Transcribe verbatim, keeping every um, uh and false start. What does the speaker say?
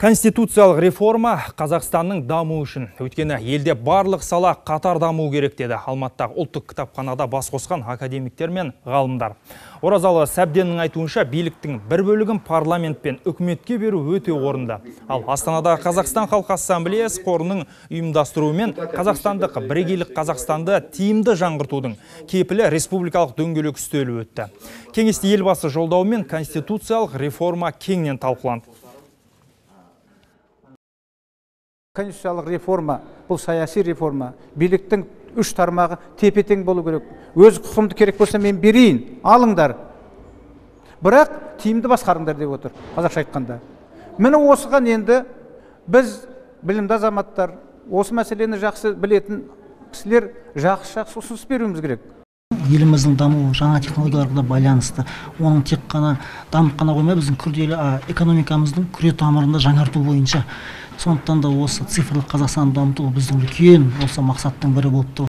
Конституциялық реформа Қазақстанның дамуы үшін. Өйткені елде барлық сала қатар даму керек деді Алматыдағы ұлттық кітапханада бас қосқан академиктер мен ғалымдар. Оразалы Сәбденнің айтуынша биліктің бір бөлігін парламент пен үкіметке беру өте орынды. Ал Астанада Қазақстан Халқы Ассамблеясы қорының ұйымдастыруымен Қазақстандық бірегейлік Қазақстанды тиімді жаңғыртудың кепілі республикалық дөңгелек үстелі өтті. Кеңесте елбасы жолдауымен конституциялық реформа кеңінен талқыланды. Конституциялық реформа, бұл саяси реформа, биліктің үш тармағы тепе-тең болу керек. Өз құқымды керек болса мен берейін, алыңдар. Бірақ тиімді басқарыңдар деп отыр, қазақша айтқанда. Міне осыған енді біз білімді азаматтар, осы мәселені жақсы білетін кісілер жақсы-жақсы ұсыныс беруіміз керек. Еліміздің дамуы жаңа технологияларға байланысты. Оның тек қана дамып қана қоймай, біздің күрделі экономикамыздың күре тамырында жаңарту бойынша. Сондықтан да осы цифрлық Қазақстанды дамыту біздің үлкен осы мақсаттың бірі болып тұр.